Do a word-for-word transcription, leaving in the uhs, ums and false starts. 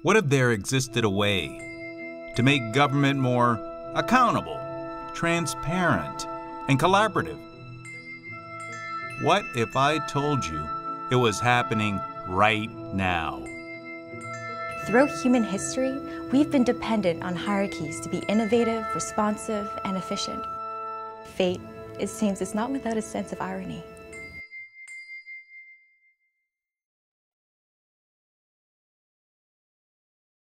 What if there existed a way to make government more accountable, transparent, and collaborative? What if I told you it was happening right now? Throughout human history, we've been dependent on hierarchies to be innovative, responsive, and efficient. Fate, it seems, is not without a sense of irony.